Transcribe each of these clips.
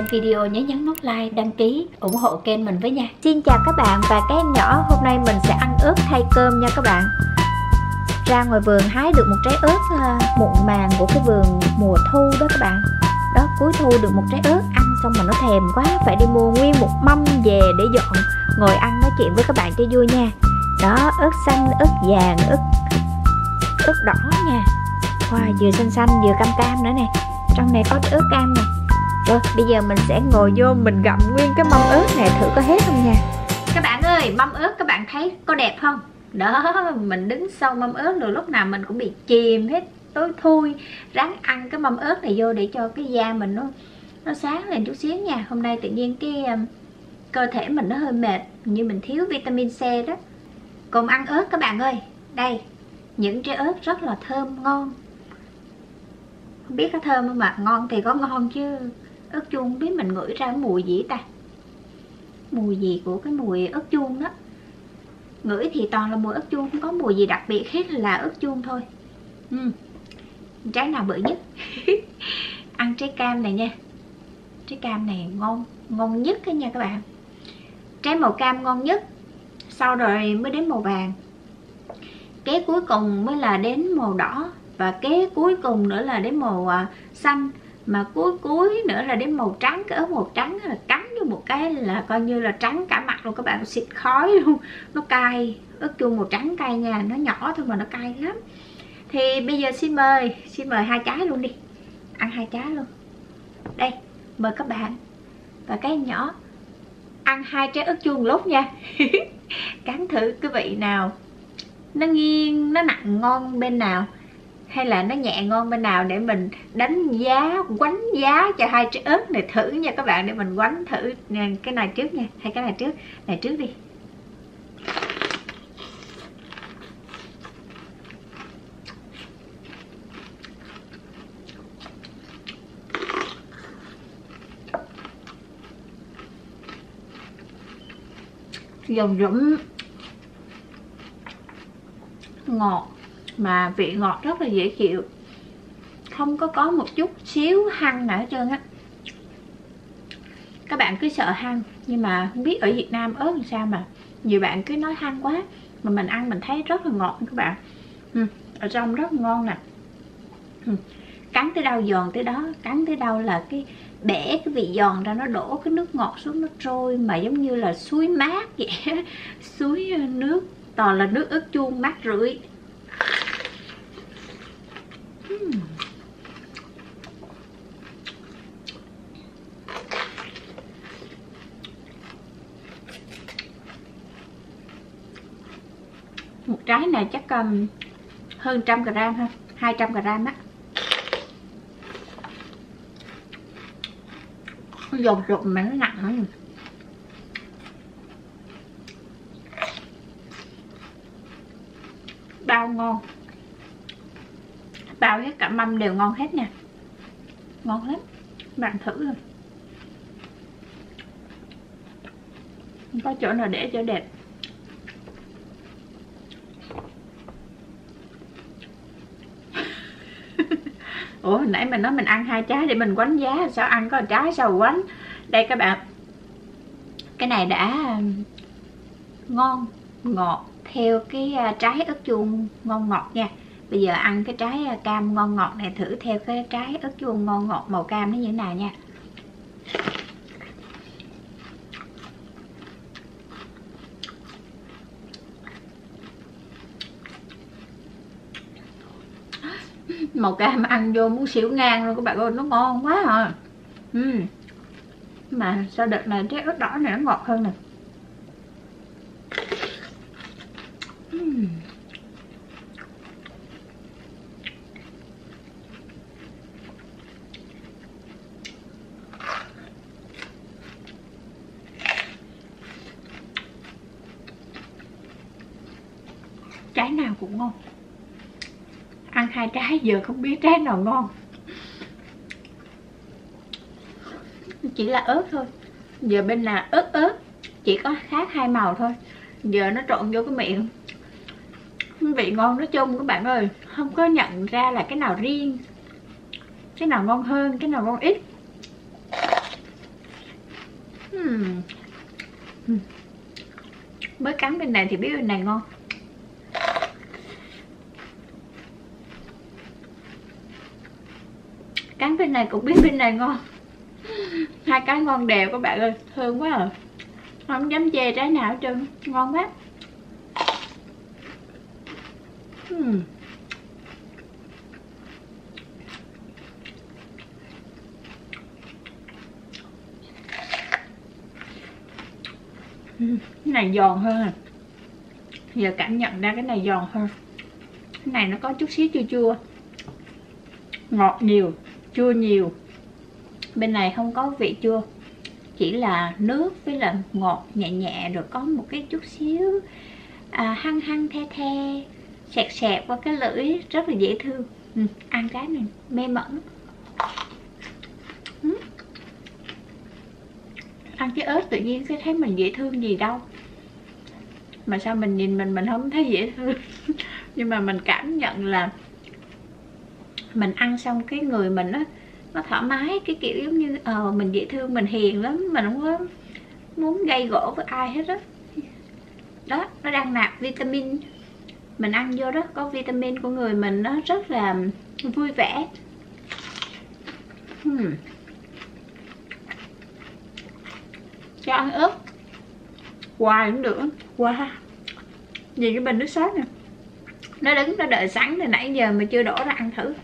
xem video nhớ nhấn nút like, đăng ký, ủng hộ kênh mình với nha. Xin chào các bạn và các em nhỏ, hôm nay mình sẽ ăn ớt thay cơm nha các bạn. Ra ngoài vườn hái được một trái ớt muộn màng của cái vườn mùa thu đó các bạn. Đó, cuối thu được một trái ớt, ăn xong mà nó thèm quá, phải đi mua nguyên một mâm về để dọn, ngồi ăn nói chuyện với các bạn cho vui nha. Đó, ớt xanh, ớt vàng, ớt đỏ nha. Wow, vừa xanh xanh vừa cam cam nữa nè. Trong này có cái ớt cam nè. Rồi bây giờ mình sẽ ngồi vô mình gặm nguyên cái mâm ớt này thử có hết không nha. Các bạn ơi, mâm ớt các bạn thấy có đẹp không? Đó, mình đứng sau mâm ớt rồi lúc nào mình cũng bị chìm hết, tối thui. Ráng ăn cái mâm ớt này vô để cho cái da mình nó sáng lên chút xíu nha. Hôm nay tự nhiên cái cơ thể mình nó hơi mệt, như mình thiếu vitamin C đó. Cùng ăn ớt các bạn ơi. Đây, những trái ớt rất là thơm ngon. Không biết có thơm không mà ngon thì có ngon chứ. Ớt chuông không biết mình ngửi ra mùi gì ta. Mùi gì của cái mùi ớt chuông đó. Ngửi thì toàn là mùi ớt chuông, không có mùi gì đặc biệt hết là ớt chuông thôi. Trái nào bự nhất? Ăn trái cam này nha. Trái cam này ngon nhất đó nha các bạn. Trái màu cam ngon nhất, sau rồi mới đến màu vàng, kế cuối cùng mới là đến màu đỏ, và kế cuối cùng nữa là đến màu xanh, mà cuối nữa là đến màu trắng. Cái ớt màu trắng là cắn vô một cái là coi như là trắng cả mặt luôn các bạn, xịt khói luôn. Nó cay, ớt chuông màu trắng cay nha, nó nhỏ thôi mà nó cay lắm. Thì bây giờ xin mời 2 trái luôn đi, ăn 2 trái luôn. Đây, mời các bạn và các em nhỏ ăn 2 trái ớt chuông lúc nha. Cắn thử cái vị nào, nó nghiêng, nó nặng ngon bên nào, hay là nó nhẹ ngon bên nào, để mình đánh giá, quánh giá cho 2 trái ớt này thử nha các bạn. Để mình quánh thử cái này trước nha, hay cái này trước? Này trước đi. Dòng dũng, ngọt mà vị ngọt rất là dễ chịu, không có một chút xíu hăng nào hết trơn á. Các bạn cứ sợ hăng, nhưng mà không biết ở Việt Nam ớt làm sao mà nhiều bạn cứ nói hăng quá, mà mình ăn mình thấy rất là ngọt các bạn. Ở trong rất ngon nè. Cắn tới đâu giòn tới đó, cắn tới đâu là cái bẻ cái vị giòn ra, nó đổ cái nước ngọt xuống, nó trôi mà giống như là suối mát vậy. Suối nước, toàn là nước ớt chuông mát rượi. Một trái này chắc hơn 100g ha, 200g á. Dồn rụm mà nó nặng hơn. Bao ngon, bao hết cả mâm đều ngon hết nha, ngon lắm. Bạn thử rồi, không có chỗ nào để cho đẹp. Ủa hồi nãy mình nói mình ăn 2 trái để mình quánh giá, sao ăn có 1 trái sao quánh. Đây các bạn, cái này đã ngon ngọt theo cái trái ớt chuông ngon ngọt nha. Bây giờ ăn cái trái cam ngon ngọt này thử theo cái trái ớt chuông ngon ngọt màu cam nó như thế nào nha. Màu cam ăn vô muốn xỉu ngang luôn các bạn ơi, nó ngon quá à. Mà sao đợt này trái ớt đỏ này nó ngọt hơn nè. Trái nào cũng ngon. Ăn 2 trái giờ không biết trái nào ngon. Chỉ là ớt thôi. Giờ bên là ớt chỉ có khác 2 màu thôi. Giờ nó trộn vô cái miệng, vị ngon nói chung các bạn ơi. Không có nhận ra là cái nào riêng, cái nào ngon hơn, cái nào ngon ít. Mới cắn bên này thì biết bên này ngon. Cắn bên này cũng biết bên này ngon. Hai cái ngon đều các bạn ơi, thơm quá à. Không dám chê trái nào hết trơn, ngon quá. Cái này giòn hơn à. Giờ cảm nhận ra cái này giòn hơn. Cái này nó có chút xíu chua chua, ngọt nhiều, chua nhiều. Bên này không có vị chua, chỉ là nước với là ngọt nhẹ nhẹ, rồi có một cái chút xíu hăng hăng the the, sẹt sẹt qua cái lưỡi, rất là dễ thương. Ăn cái này mê mẩn. Ăn cái ớt tự nhiên sẽ thấy mình dễ thương gì đâu. Mà sao mình nhìn mình không thấy dễ thương. Nhưng mà mình cảm nhận là mình ăn xong cái người mình nó thoải mái, cái kiểu giống như mình dễ thương, mình hiền lắm, mình không có muốn gây gổ với ai hết á. Đó, nó đang nạp vitamin, mình ăn vô đó có vitamin của người mình, nó rất là vui vẻ. Cho ăn ớt hoài cũng được. Wow, nhìn cái bình nước sốt nè, nó đứng nó đợi sẵn từ nãy giờ mà chưa đổ ra ăn thử.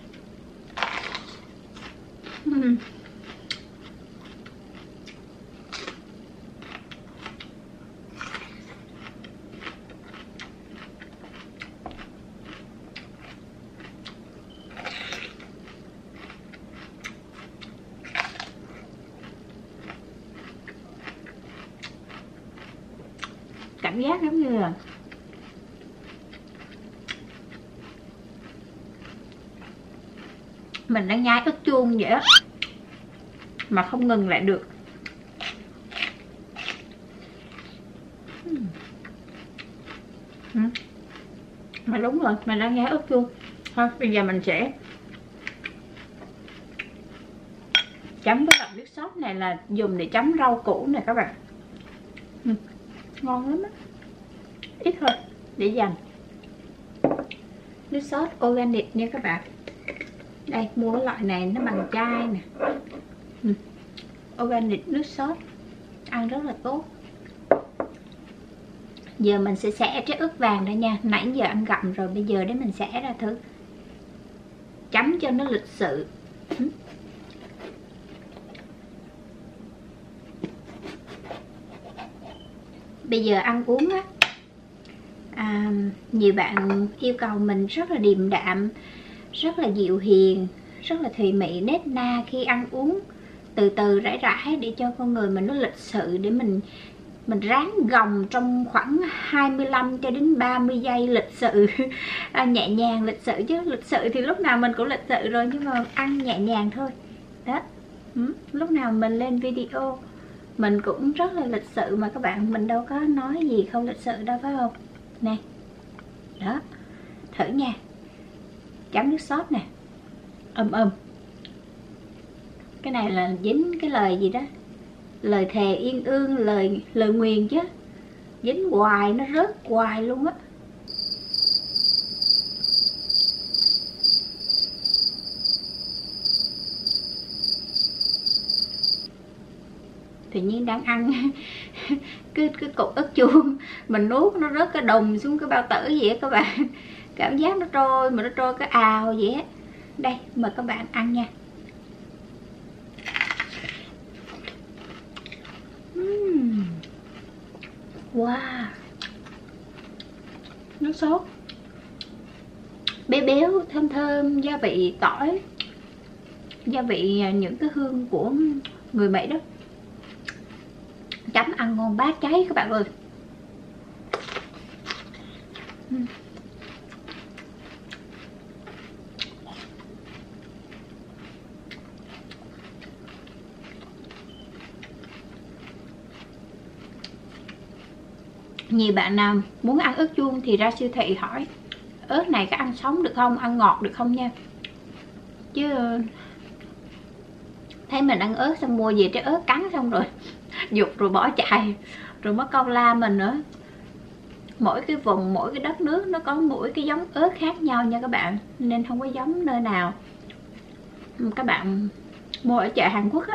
Cảm giác giống như là mình đang nhai ức chuông vậy á, mà không ngừng lại được. Mà đúng rồi, mình đang nhai ức chuông. Thôi bây giờ mình sẽ chấm với nước sốt này, là dùng để chấm rau củ này các bạn. Ngon lắm á. Ít thôi để dành. Nước sốt organic nha các bạn. Đây, mua cái loại này nó bằng chai nè. Organic nước sốt, ăn rất là tốt. Giờ mình sẽ xẻ trái ớt vàng ra nha. Nãy giờ ăn gặm rồi, bây giờ để mình xẻ ra thử, chấm cho nó lịch sự. Bây giờ ăn uống á, nhiều bạn yêu cầu mình rất là điềm đạm, rất là dịu hiền, rất là thùy mị, nết na khi ăn uống, từ từ rải rải để cho con người mình nó lịch sự, để mình ráng gồng trong khoảng 25 cho đến 30 giây lịch sự. Nhẹ nhàng lịch sự, chứ lịch sự thì lúc nào mình cũng lịch sự rồi, nhưng mà ăn nhẹ nhàng thôi. Đó, lúc nào mình lên video mình cũng rất là lịch sự mà các bạn, mình đâu có nói gì không lịch sự đâu, phải không? Nè, đó, thử nha. Chấm nước sốt nè, cái này là dính cái lời gì đó, lời thề yên ương, lời nguyền chứ, dính hoài, nó rớt hoài luôn á. Tự nhiên đang ăn cái cục ớt chuông mình nuốt nó rớt cái đùng xuống cái bao tử vậy á các bạn. Cảm giác nó trôi, mà nó trôi cái ào vậy á. Đây, mời các bạn ăn nha. Wow, nước sốt béo béo, thơm thơm, gia vị tỏi, gia vị những cái hương của người Mỹ đó. Chấm ăn ngon bát cháy các bạn ơi. Nhiều bạn nào muốn ăn ớt chuông thì ra siêu thị hỏi ớt này có ăn sống được không, ăn ngọt được không nha. Chứ thấy mình ăn ớt xong mua về trái ớt cắn xong rồi giục rồi bỏ chạy, rồi mất công la mình nữa. Mỗi cái vùng, mỗi cái đất nước nó có mỗi cái giống ớt khác nhau nha các bạn, nên không có giống nơi nào. Các bạn mua ở chợ Hàn Quốc á.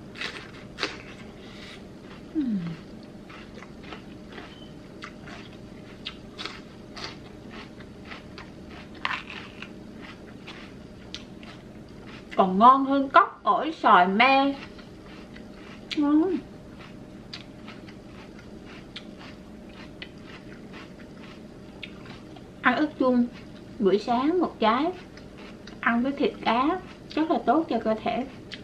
Còn ngon hơn cóc, ổi, xoài, me. Ngon. Ăn ớt chuông buổi sáng một trái, ăn với thịt cá rất là tốt cho cơ thể.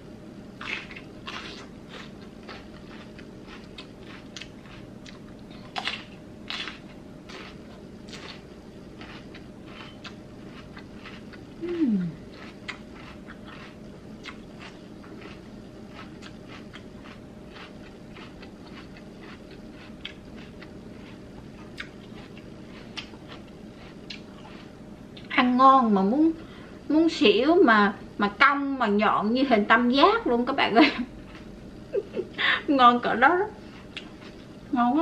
Ăn ngon mà muốn xỉu mà cong mà nhọn như hình tam giác luôn các bạn ơi. Ngon cỡ đó đó. Ngon quá.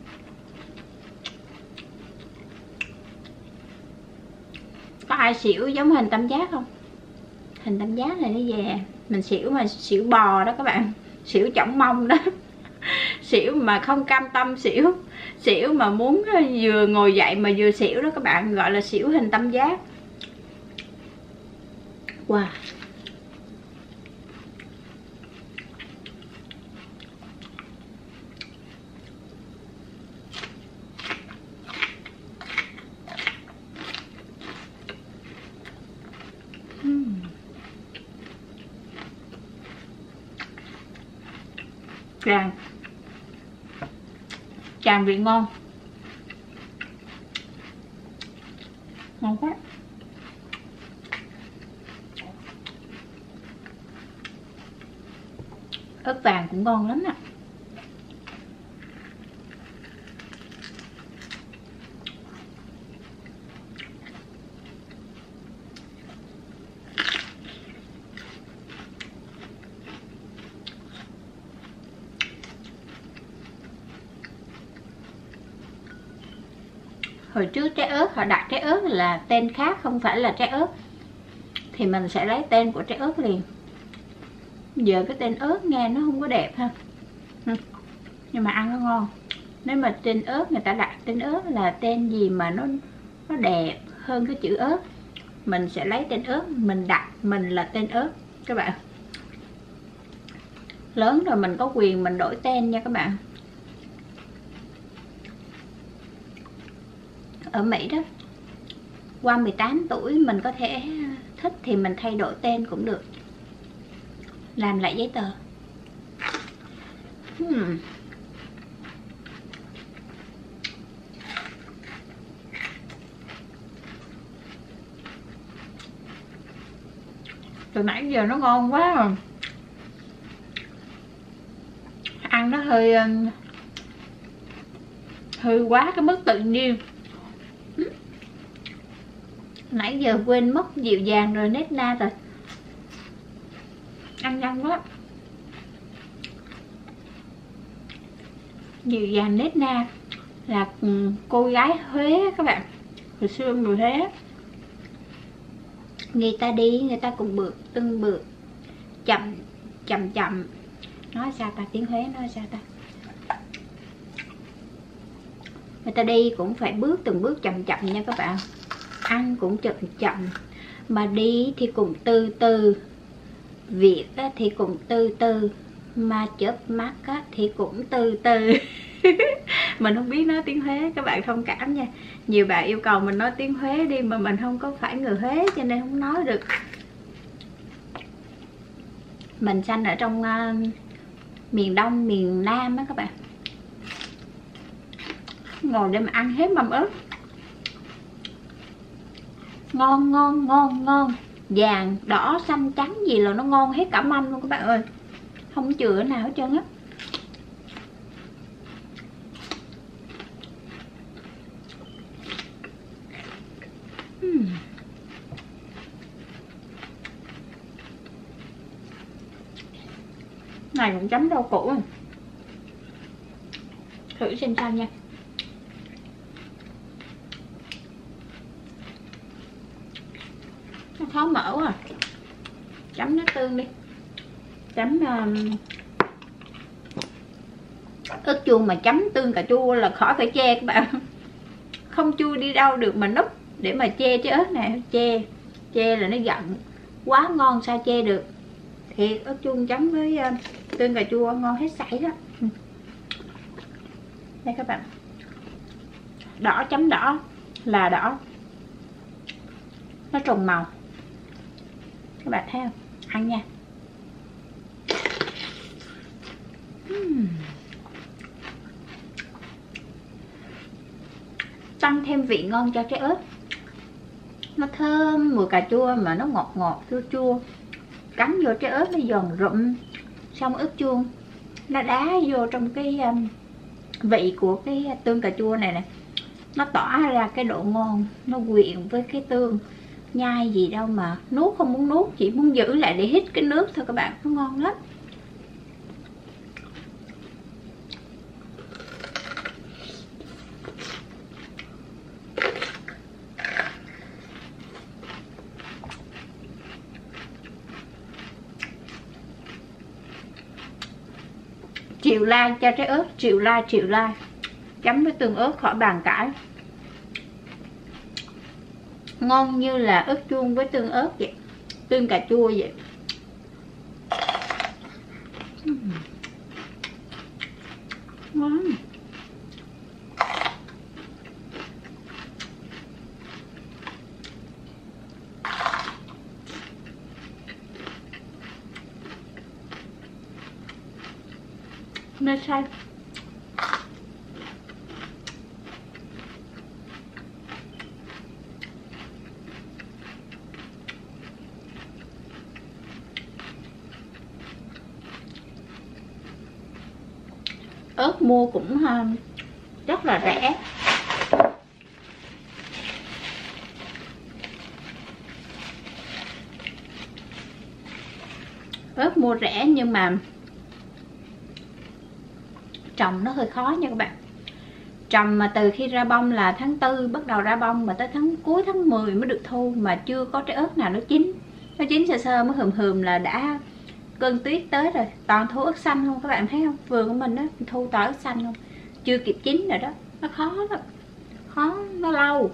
Có ai xỉu giống hình tam giác không? Hình tam giác này nó về mình xỉu mà xỉu bò đó các bạn, xỉu chỏng mông đó. Xỉu mà không cam tâm xỉu, xỉu mà muốn vừa ngồi dậy mà vừa xỉu đó các bạn, gọi là xỉu hình tam giác. Wow. Tràn vị ngon. Ngon quá. Ớt vàng cũng ngon lắm nè. Hồi trước trái ớt họ đặt trái ớt là tên khác, không phải là trái ớt, thì mình sẽ lấy tên của trái ớt liền. Giờ cái tên ớt nghe nó không có đẹp ha, nhưng mà ăn nó ngon. Nếu mà tên ớt người ta đặt tên ớt là tên gì mà nó đẹp hơn cái chữ ớt, mình sẽ lấy tên ớt, mình đặt mình là tên ớt các bạn. Lớn rồi mình có quyền mình đổi tên nha các bạn. Ở Mỹ đó, qua 18 tuổi mình có thể thích thì mình thay đổi tên cũng được, làm lại giấy tờ. Từ nãy giờ nó ngon quá rồi. Ăn nó hơi quá cái mức tự nhiên. Nãy giờ quên mất dịu dàng rồi, nết na rồi. Ăn nhanh quá. Dịu dàng nết na là cô gái Huế các bạn. Hồi xưa người Huế, người ta đi người ta cũng bước từng bước chậm chậm chậm. Nói sao ta, tiếng Huế nói sao ta? Người ta đi cũng phải bước từng bước chậm chậm nha các bạn. Ăn cũng chậm chậm, mà đi thì cũng từ từ, việc thì cũng từ từ, mà chớp mắt thì cũng từ từ. Mình không biết nói tiếng Huế, các bạn thông cảm nha. Nhiều bạn yêu cầu mình nói tiếng Huế đi, mà mình không có phải người Huế cho nên không nói được. Mình sanh ở trong miền Đông, miền Nam á các bạn. Ngồi để mà ăn hết mâm ớt. Ngon ngon ngon ngon. Vàng, đỏ, xanh, trắng gì là nó ngon hết cả mâm luôn các bạn ơi. Không chừa nào hết trơn á. Này cũng chấm rau củ. thử xem sao nha. Nó khó mở quá à. Chấm nước tương đi. Chấm ớt chuông mà chấm tương cà chua là khỏi phải che các bạn. Không chua đi đâu được mà núp để mà che trái ớt này. Che là nó giận. Quá ngon sao che được. Thiệt, ớt chuông chấm với tương cà chua ngon hết sảy đó. Đây các bạn. Đỏ chấm đỏ là đỏ. Nó trùng màu. Các bạn thấy không? Ăn nha. Tăng thêm vị ngon cho trái ớt. Nó thơm mùi cà chua mà nó ngọt ngọt chua chua. Cắn vô trái ớt nó giòn rụm. Xong ớt chuông nó đá vô trong cái vị của cái tương cà chua này nè. Nó tỏa ra cái độ ngon. Nó quyện với cái tương. Nhai gì đâu mà nuốt không muốn nuốt, chỉ muốn giữ lại để hít cái nước thôi các bạn. Nó ngon lắm. Triệu like cho trái ớt, triệu like. Chấm với tương ớt khỏi bàn cãi. Ngon như là ớt chuông với tương ớt vậy. Tương cà chua vậy. Ngon. Mê say. Ớt mua cũng rất là rẻ. Ớt mua rẻ nhưng mà trồng nó hơi khó nha các bạn. Trồng mà từ khi ra bông là tháng 4 bắt đầu ra bông, mà tới cuối tháng 10 mới được thu, mà chưa có trái ớt nào nó chín. Nó chín sơ sơ mới hừm là đã cơn tuyết tới rồi. Toàn thu ớt xanh không các bạn thấy không? Vườn của mình đó thu toàn ớt xanh không, chưa kịp chín rồi đó. Nó khó lắm, khó, nó lâu.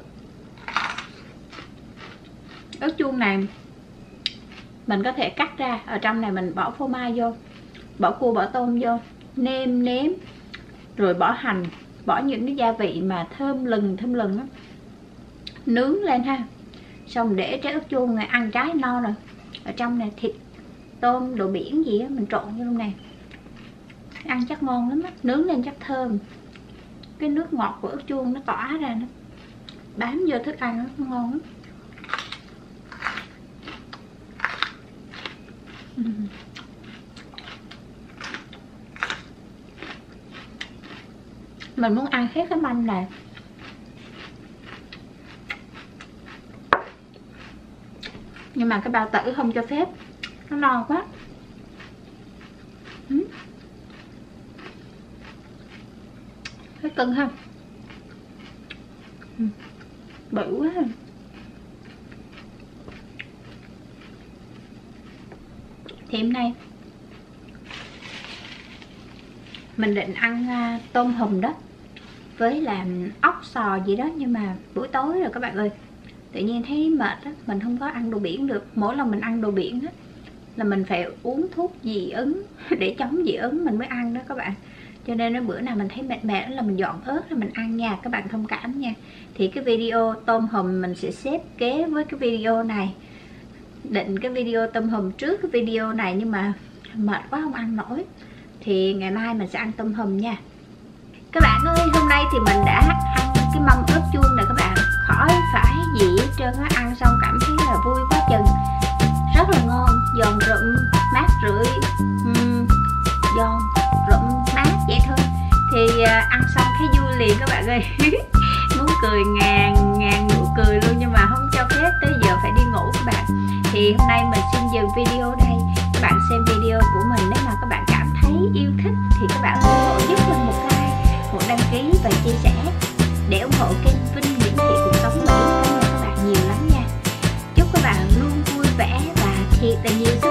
Ớt chuông này mình có thể cắt ra, ở trong này mình bỏ phô mai vô, bỏ cua bỏ tôm vô, nêm nếm, rồi bỏ hành, bỏ những cái gia vị mà thơm lừng á, nướng lên ha. Xong để trái ớt chuông này ăn trái no rồi. Ở trong này thịt, tôm, đồ biển gì á mình trộn vô trong này, ăn chắc ngon lắm á. Nướng lên chắc thơm. Cái nước ngọt của ớt chuông nó tỏa ra, nó bám vô thức ăn, nó ngon lắm. Mình muốn ăn hết cái manh này, nhưng mà cái bao tử không cho phép, nó no quá. Thấy cưng ha, bự quá. Thì hôm nay mình định ăn tôm hùm đó với làm ốc sò gì đó, nhưng mà buổi tối rồi các bạn ơi, tự nhiên thấy mệt á, mình không có ăn đồ biển được. Mỗi lần mình ăn đồ biển á là mình phải uống thuốc dị ứng để chống dị ứng mình mới ăn đó các bạn. Cho nên nó bữa nào mình thấy mệt mệt là mình dọn ớt là mình ăn nha, các bạn thông cảm nha. Thì cái video tôm hùm mình sẽ xếp kế với cái video này. Định cái video tôm hùm trước cái video này, nhưng mà mệt quá không ăn nổi, thì ngày mai mình sẽ ăn tôm hùm nha. Các bạn ơi, hôm nay thì mình đã ăn cái mâm ớt chuông này các bạn, khỏi phải gì hết trơn á. Ăn xong cảm thấy là vui quá chừng, rất là ngon, giòn rụm, mát rượi, giòn rụm mát vậy thôi. Thì ăn xong thấy vui liền các bạn ơi. Muốn cười ngàn nụ cười luôn, nhưng mà không cho phép, tới giờ phải đi ngủ các bạn. Thì hôm nay mình xin dừng video đây. Các bạn xem video của mình, nếu mà các bạn cảm thấy yêu thích thì các bạn ủng hộ giúp mình một like, một đăng thiệt là nhiều